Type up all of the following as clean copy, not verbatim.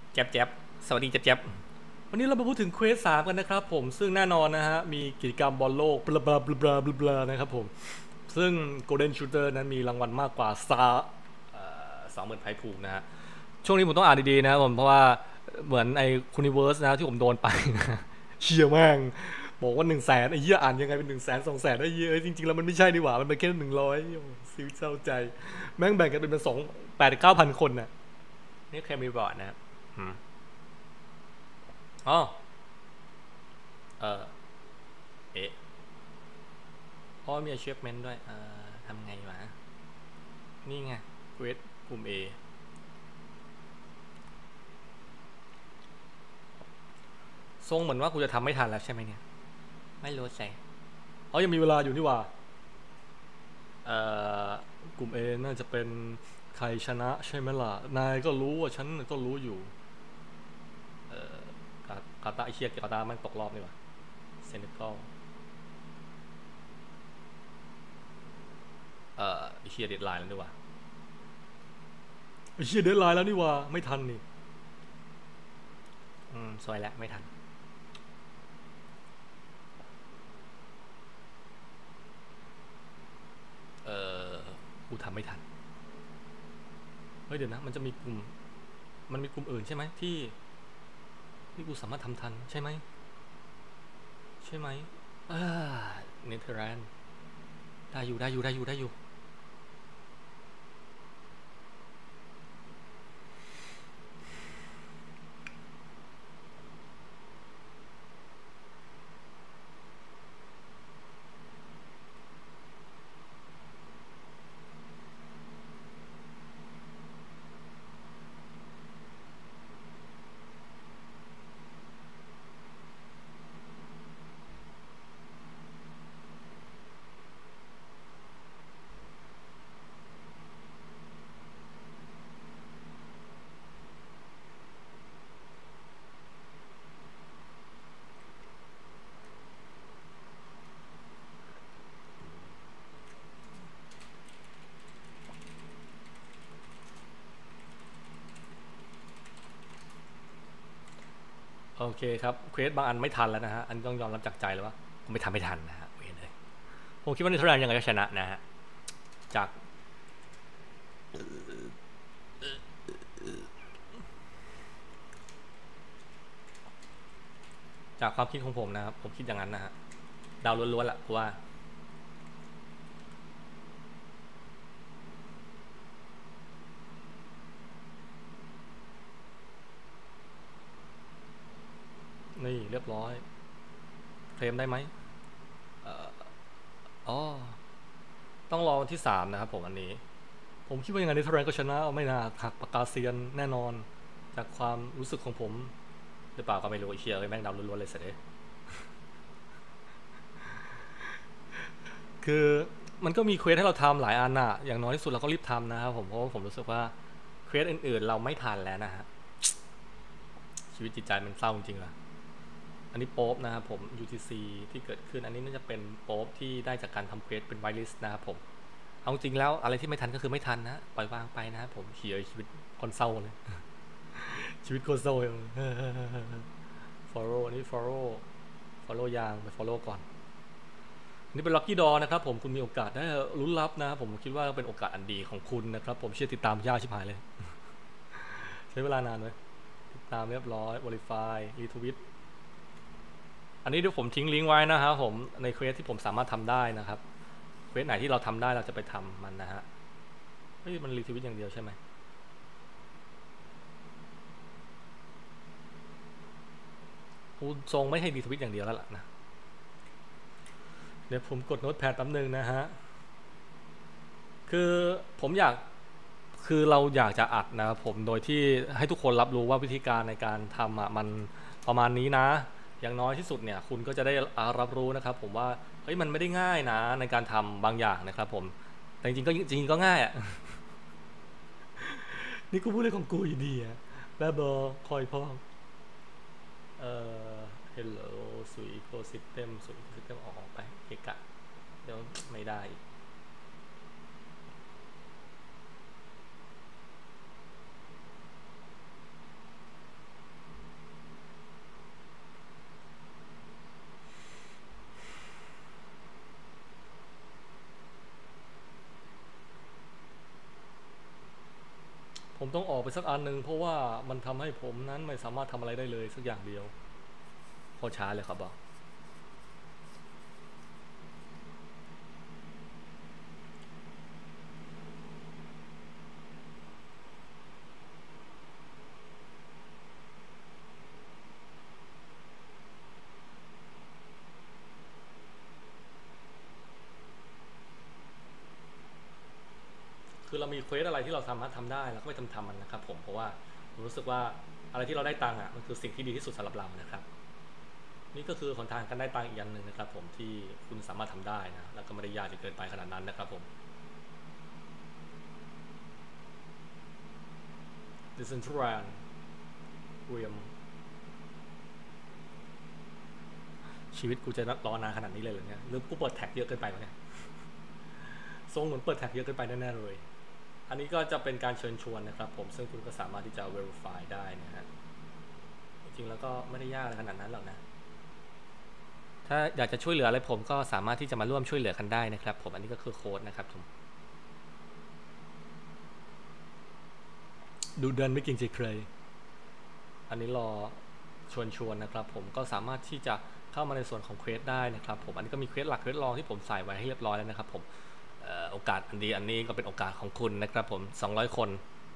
แจ๊บแจ๊บสวัสดีแจ๊บแจ๊บวันนี้เรามาพูดถึงเควส3กันนะครับผมซึ่งแน่นอนนะฮะมีกิจกรรมบอลโลกบลาบลาบลาบลาบลานะครับผมซึ่ง Golden Shooter นั้นมีรางวัลมากกว่า20,000ไพ่ผูกนะฮะช่วงนี้ผมต้องอ่านดีๆนะครับผมเพราะว่าเหมือนไอ้คูนิเวิร์สนะที่ผมโดนไปนะเชี่ยแม่งบอกว่า100,000ไอ้เหี้ยอ่านยังไงเป็น100,000 200,000ไอ้เหี้ยจริงๆแล้วมันไม่ใช่ดีกว่ามันเป็นแค่100ซิวเศร้าใจแม่งแบ่งกันเป็น8,000-9,000คนน่ะนี่แค่มีบอร์ดนะครับอ๋อเออเอ๊ะเพราะมี achievement ด้วยทำไงวะนี่ไงเควสกลุ่ม A ทรงเหมือนว่ากูจะทำไม่ทันแล้วใช่ไหมเนี่ยไม่รู้ใช่ยังมีเวลาอยู่นี่ว่าเอ่อกลุ่ม A น่าจะเป็นใครชนะใช่ไหมล่ะนายก็รู้ว่าฉันก็รู้อยู่กาตาไอเชียกาตามันตกรอบนี่วะเซเนกัลไอเชียเดดไลน์แล้วนี่วะไอเชียเดดไลน์แล้วนี่วะไม่ทันนี่สวยแล้วไม่ทันเออกูทำไม่ทันเฮ้ยเดี๋ยวนะมันจะมีกลุ่มอื่นใช่ไหมที่กูสามารถทำทันใช่ไหมใช่ไหมอ่าเนเธอร์แลนด์ได้อยู่ได้อยู่ได้อยู่ได้อยู่โอเคครับเควสบางอันไม่ทันแล้วนะฮะอันต้องยอมรับจากใจเลยว่าผมไม่ทำไม่ทันนะฮะเว้ยเลยผมคิดว่าเนเธอร์แลนด์ยังไงก็ชนะนะฮะจากความคิดของผมนะครับผมคิดอย่างนั้นนะฮะดาวล้วนๆแหละเพราะว่านี่เรียบร้อยเคลมได้ไหมอ๋อต้องรอวันที่3นะครับผมอันนี้ผมคิดว่ายังไงเนเธอร์แลนด์ก็ชนะเอาไม่น่าหักปากกาเซียนแน่นอนจากความรู้สึกของผมหรือเปล่าก็ไม่รู้เชียร์แม่งดาวล้วนๆเลยเสร็จเลยคือมันก็มีเควสให้เราทำหลายอันน่ะอย่างน้อยที่สุดเราก็รีบทำนะครับผมเพราะว่าผมรู้สึกว่าเควสอื่นๆเราไม่ทันแล้วนะฮะชีวิตจิตใจมันเศร้าจริงๆว่ะอันนี้โป๊ปนะครับผม UTC ที่เกิดขึ้นอันนี้น่าจะเป็นโป๊ปที่ได้จากการทำเควสเป็นไวลิสต์นะครับผมเอาจริงแล้วอะไรที่ไม่ทันก็คือไม่ทันนะปล่อยวางไปนะครับผมเขียชีวิตคนเศร้าเลยชีวิตคนเศร้าเลย follow อันนี้ follow ยางไป follow ก่อนนี่เป็น lucky draw นะครับผมคุณมีโอกาสได้ลุ้นรับนะครับผมคิดว่าเป็นโอกาสอันดีของคุณนะครับผมเชื่อติดตามยากชิบหายเลยใช้เวลานานไหมติดตามเรียบร้อย verify retweet อันนี้เดี๋ยวผมทิ้งลิงก์ไว้นะครับผมในเควสที่ผมสามารถทำได้นะครับเควสไหนที่เราทำได้เราจะไปทำมันนะฮะเฮ้ยมันรีทวิตอย่างเดียวใช่ไหมคุณทรงไม่ให้รีทวิตอย่างเดียวแล้วล่ะนะเดี๋ยวผมกดโน้ตแพดแป๊บนึงนะฮะคือผมอยากคือเราอยากจะอัดนะครับผมโดยที่ให้ทุกคนรับรู้ว่าวิธีการในการทำมันประมาณนี้นะอย่างน้อยที่สุดเนี่ยคุณก็จะได้รับรู้นะครับผมว่าเฮ้ยมันไม่ได้ง่ายนะในการทำบางอย่างนะครับผมแต่จริงก็ง่ายอ่ะนี่กูพูดเรื่องของกูอยู่ดีอ่ะแบบบอคอยพ่อเอ่อ hello สุย ecosystem สุย ecosystem ออกไปเกะกะเดี๋ยวไม่ได้ต้องออกไปสักอันหนึ่งเพราะว่ามันทำให้ผมนั้นไม่สามารถทำอะไรได้เลยสักอย่างเดียวโคตรช้าเลยครับบอกคือเรามีเควสอะไรที่เราสามารถทำได้เราก็ไปทำมันนะครับผมเพราะว่าผมรู้สึกว่าอะไรที่เราได้ตังค์อ่ะมันคือสิ่งที่ดีที่สุดสำหรับเรานะครับนี่ก็คือหนทางการได้ตังค์อีกอย่างหนึ่งนะครับผมที่คุณสามารถทำได้นะแล้วก็ไม่ได้ยากจนเกินไปขนาดนั้นนะครับผม Decentraland เรียมชีวิตกูจะรอนานขนาดนี้เลยเหรอเนี่ยหรือกูเปิดแท็กเยอะเกินไปวะเนี่ยทรงเหมือนเปิดแท็กเยอะเกินไปแน่ๆเลยอันนี้ก็จะเป็นการเชิญชวนนะครับผมซึ่งคุณก็สามารถที่จะ verify ได้นะฮะจริงๆแล้วก็ไม่ได้ยากขนาดนั้นหรอกนะถ้าอยากจะช่วยเหลืออะไรผมก็สามารถที่จะมาร่วมช่วยเหลือกันได้นะครับผมอันนี้ก็คือโค้ดนะครับผมดูเดินไม่เก่งใจใครอันนี้รอชวนนะครับผมก็สามารถที่จะเข้ามาในส่วนของเควสได้นะครับผมอันนี้ก็มีเควสหลักเควสรองที่ผมใส่ไว้ให้เรียบร้อยแล้วนะครับผมโอกาสอันนี้ก็เป็นโอกาสของคุณนะครับผม200คน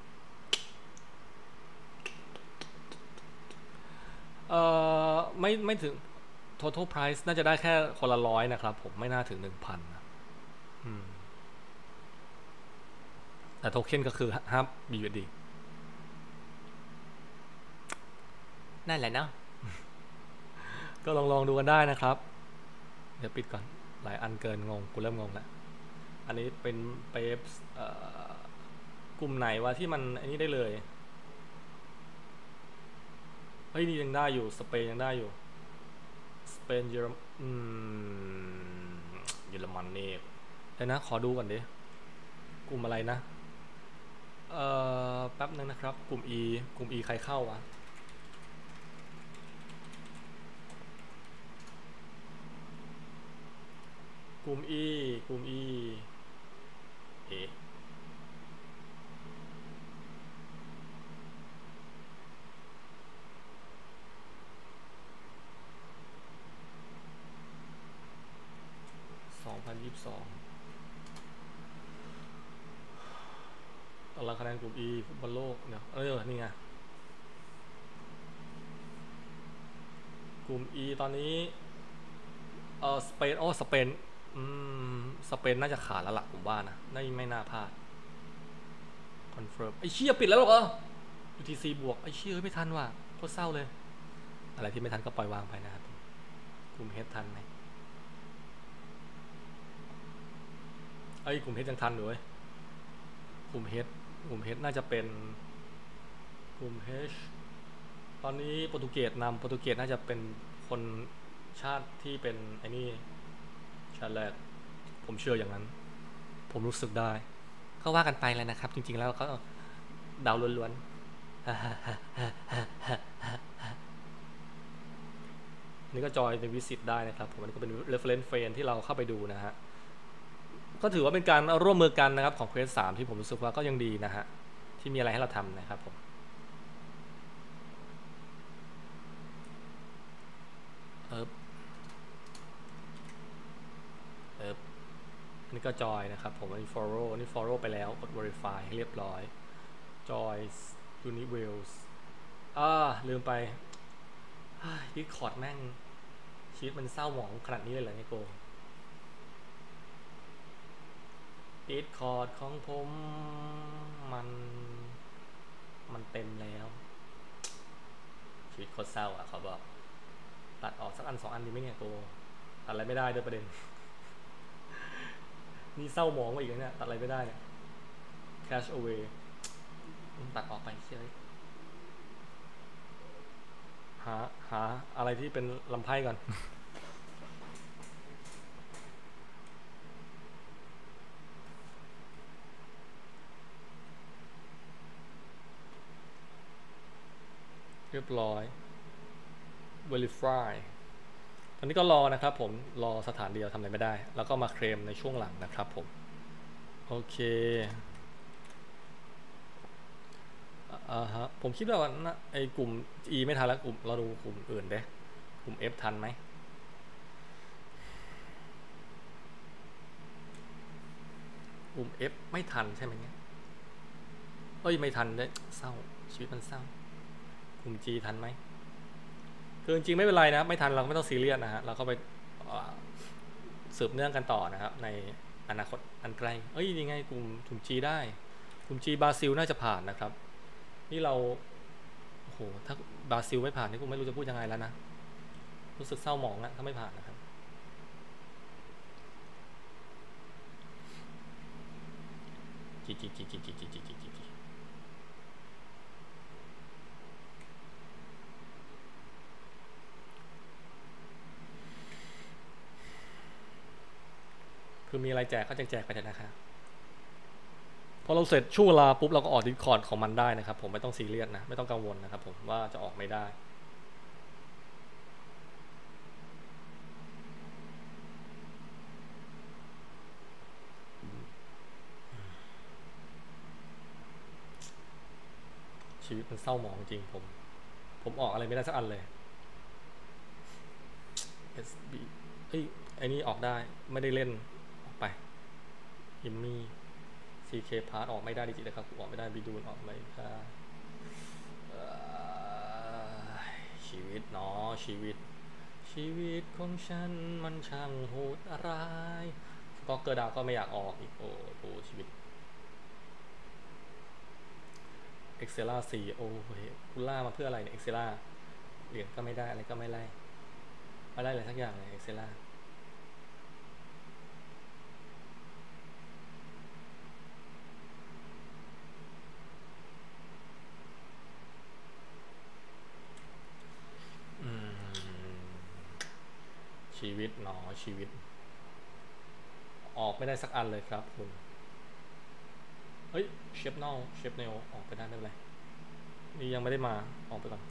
ไม่ถึง total price น่าจะได้แค่คนละ100นะครับผมไม่น่าถึง 1,000 นะแต่โทเค็นก็คือ5 BUSD นั่นแหละเนาะก็ลองดูกันได้นะครับเดี๋ยวปิดก่อนหลายอันเกินงงกูเริ่มงงแล้วอันนี้เป็นเปฟกลุ่มไหนวะที่มันอันนี้ได้เลยเฮ้ยนี่ยังได้อยู่สเปนยังได้อยู่สเปนเยอรมันนี่เดี๋ยวนะขอดูก่อนดิกลุ่มอะไรนะแป๊บนึงนะครับกลุ่ม E ใครเข้าวะกลุ่ม E เอ2022ตารางคะแนนกลุ่ม E ฟุตบอลโลกเนี่ยนี่ไงกลุ่ม E ตอนนี้สเปนสเปนสเปนน่าจะขาดแล้วล่ะผมว่านะไม่น่าพลาดคอนเฟิร์มไอ้เชี่ยปิดแล้วหรอUTC บวกไอ้เชี่ยไม่ทันว่ะโคตรเศร้าเลยอะไรที่ไม่ทันก็ปล่อยวางไปนะครับกลุ่มเฮดทันไหมไอ้กลุ่มเฮดยังทันอยู่เว้ยกลุ่มเฮดน่าจะเป็นกลุ่ม H ตอนนี้โปรตุเกสน่าจะเป็นคนชาติที่เป็นไอ้นี่ชาติแรกผมเชื่ออย่างนั้นผมรู้สึกได้ก็ว่ากันไปเลยนะครับจริงๆแล้วเขาเดาล้วนๆนี่ก็จอยเป็นวิสิตได้นะครับผมอันนี้ก็เป็น reference friend ที่เราเข้าไปดูนะฮะก็ถือว่าเป็นการร่วมมือกันนะครับของ Quest 3ที่ผมรู้สึกว่าก็ยังดีนะฮะที่มีอะไรให้เราทำนะครับผมอันนี้ก็จอยนะครับผมอันนี้ follow ไปแล้วกด verify ให้เรียบร้อย joy uniwells ลืมไปDiscord แม่งชีวิตมันเศร้าหมองขนาดนี้เลยเหรอเนี่ยโกDiscord ของผมมันเต็มแล้วชีวิตโคตรเศร้าอ่ะเขาบอกตัดออกสักอัน2 อันดีไหมเนี่ยโกตัดอะไรไม่ได้ด้วยประเด็นนี่เศร้าหมองมาอีกแล้วเนี่ยตัดอะไรไม่ได้เนี่ย cash away ตัดออกไปเฉยหาอะไรที่เป็นลำไพ่ก่อนเรียบร้อย verify ตอนนี้ก็รอนะครับผมรอสถานเดียวทำอะไรไม่ได้แล้วก็มาเคลมในช่วงหลังนะครับผมโอเคฮะผมคิดว่านะไอ้กลุ่ม E ไม่ทันแล้วกลุ่มเราดูกลุ่มอื่นเด้กลุ่ม F ทันไหมกลุ่ม F ไม่ทันใช่ไหมเนี่ยเอ้ยไม่ทันได้เศร้าชีวิตมันเศร้ากลุ่ม G ทันไหมคือจริงๆไม่เป็นไรนะไม่ทันเราไม่ต้องซีเรียสนะฮะเราก็ไปสืบเนื่องกันต่อนะครับในอนาคตอันไกลเอ้ยยังไงกลุ่ม G ได้กลุ่ม G บราซิลน่าจะผ่านนะครับนี่เราโอ้โหถ้าบราซิลไม่ผ่านนี่กูไม่รู้จะพูดยังไงแล้วนะรู้สึกเศร้าหมองนะถ้าไม่ผ่านนะครับจีคือมีอะไรแจกก็แจกไปเถอะนะครับพอเราเสร็จช่วงเวลาปุ๊บเราก็ออกดิสคอร์ดของมันได้นะครับผมไม่ต้องซีเรียสนะไม่ต้องกังวลนะครับผมว่าจะออกไม่ได้ชีวิตมันเศร้าหมองจริงผมออกอะไรไม่ได้สักอันเลย SB เอ้ยไอ้นี่ออกได้ไม่ได้เล่นออกไปฮิมมี่ CK พาร์ทออกไม่ได้ดิจินะครับออกไม่ได้บีดูนออกไม่ได้ชีวิตเนาะชีวิตของฉันมันช่างโหดร้ายก็เกอร์ดาวก็ไม่อยากออกอีกโอ้โหชีวิตเอ็กเซล่า4โอ้โหกูล่ามาเพื่ออะไรเนี่ยเอ็กเซล่าเหรียญก็ไม่ได้อะไรก็ไม่ไล่อะไรสักอย่างเลยเอ็กเซล่าชีวิตหนอชีวิตออกไม่ได้สักอันเลยครับคุณเฮ้ยเชฟเนลออกไปได้ไม่เป็นไรนี่ยังไม่ได้มาออกไปก่อน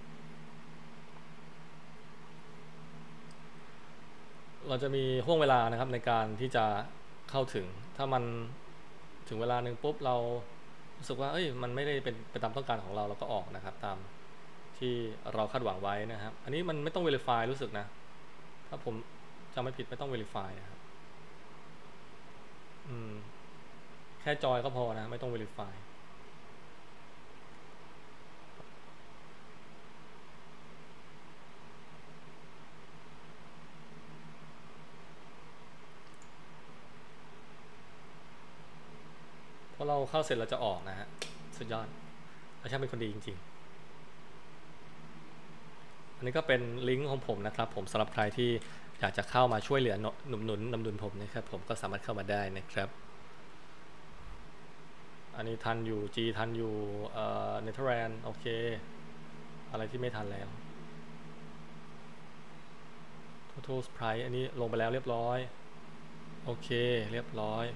เราจะมีห่วงเวลานะครับในการที่จะเข้าถึงถ้ามันถึงเวลาหนึ่งปุ๊บเรารู้สึกว่าเอ้ยมันไม่ได้เป็นไปตามต้องการของเราก็ออกนะครับตามที่เราคาดหวังไว้นะครับอันนี้มันไม่ต้อง verify รู้สึกนะถ้าผมจำไม่ผิดไม่ต้อง verify นะครับแค่จอยก็พอนะไม่ต้อง verify พอเราเข้าเสร็จเราจะออกนะฮะสุดยอดเราช่างเป็นคนดีจริงๆอันนี้ก็เป็นลิงก์ของผมนะครับผมสำหรับใครที่อยากจะเข้ามาช่วยเหลือหนุนนำดุลผมนะครับผมก็สามารถเข้ามาได้นะครับอันนี้ทันอยู่ G ทันอยู่เนเธอร์แลนด์โอเคอะไรที่ไม่ทันแล้ว total price อันนี้ลงไปแล้วเรียบร้อยโอเคเรียบร้อย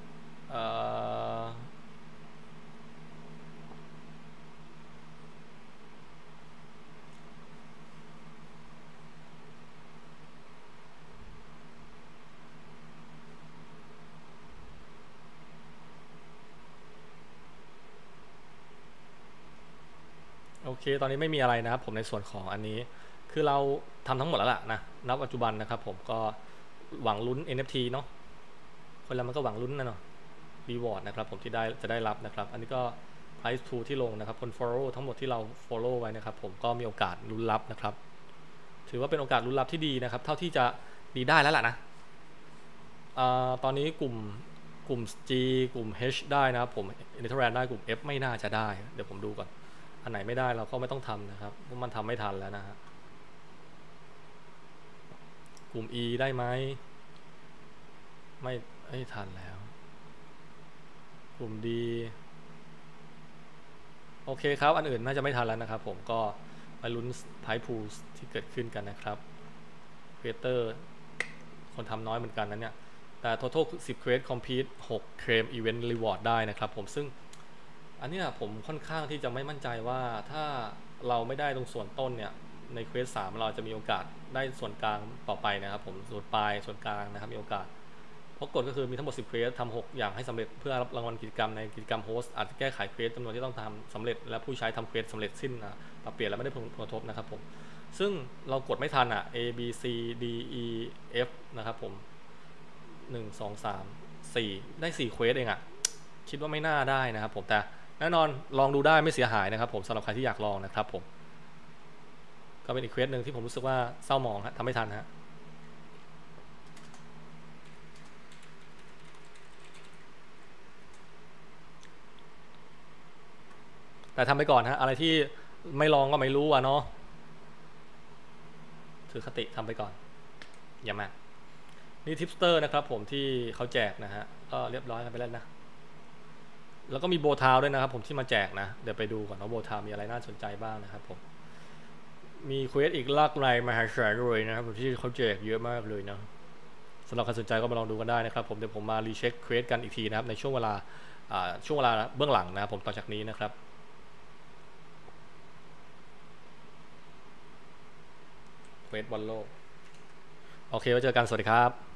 โอเคตอนนี้ไม่มีอะไรนะครับผมในส่วนของอันนี้คือเราทำทั้งหมดแล้วล่ะนะณปัจจุบันนะครับผมก็หวังลุ้น NFT เนาะคนเรามันก็หวังลุ้นนะเนาะ reward นะครับผมที่จะได้รับนะครับอันนี้ก็ price to ที่ลงนะครับคน follow ทั้งหมดที่เรา follow ไว้นะครับผมก็มีโอกาสลุ้นรับนะครับถือว่าเป็นโอกาสลุ้นรับที่ดีนะครับเท่าที่จะดีได้แล้วล่ะนะตอนนี้กลุ่ม G กลุ่ม H ได้นะครับผม Netherlands ได้กลุ่ม F ไม่น่าจะได้เดี๋ยวผมดูก่อนอันไหนไม่ได้เราก็ไม่ต้องทำนะครับเพราะมันทำไม่ทันแล้วนะฮะกลุ่ม E ได้ไหมไม่ทันแล้วกลุ่ม D โอเคครับอันอื่นน่าจะไม่ทันแล้วนะครับผมก็มาลุ้นไพ่พูลที่เกิดขึ้นกันนะครับครีเอเตอร์คนทำน้อยเหมือนกันนะเนี่ยแต่ total 10 create complete 6 claim event reward ได้นะครับผมซึ่งอันนี้ผมค่อนข้างที่จะไม่มั่นใจว่าถ้าเราไม่ได้ตรงส่วนต้นเนี่ยในเควส3เราจะมีโอกาสได้ส่วนกลางต่อไปนะครับผมส่วนปลายส่วนกลางนะครับมีโอกาสราะกฎก็คือมีทั้งหมด10เควสทำ6อย่างให้สำเร็จเพื่อรับรางวัลกิจกรรมในกิจกรรมโฮสต์อาจจะแก้ไขเควสจำนวนที่ต้องทำสำเร็จและผู้ใช้ทำเควสสำเร็จสิ้นปรับเปลี่ยนและไม่ได้ผลกระทบนะครับผมซึ่งเรากดไม่ทันA B C D E F นะครับผม1 2 3 4ได้4เควสเองคิดว่าไม่น่าได้นะครับผมแต่แน่นอนลองดูได้ไม่เสียหายนะครับผมสำหรับใครที่อยากลองนะครับผมก็เป็นอีกเควสหนึ่งที่ผมรู้สึกว่าเศร้าหมองทำไม่ทันฮะแต่ทำไปก่อนฮะอะไรที่ไม่ลองก็ไม่รู้เนาะถือคติทำไปก่อนอย่ามานี่ทิปสเตอร์นะครับผมที่เขาแจกนะฮะก็เรียบร้อยกันไปแล้วนะแล้วก็มีโบทาวด้วยนะครับผมที่มาแจกนะเดี๋ยวไปดูก่อนว่าโบทาวมีอะไรน่าสนใจบ้างนะครับผมมีเควสอีกลากหลายมหาศาลเลยนะครับที่เขาแจกเยอะมากเลยนะสำหรับใครสนใจก็มาลองดูกันได้นะครับผมเดี๋ยวผมมารีเช็คเควสกันอีกทีนะครับในช่วงเวลาเบื้องหลังนะครับผมต่อจากนี้นะครับเควสบอลโลกโอเคไว้เจอกันสวัสดีครับ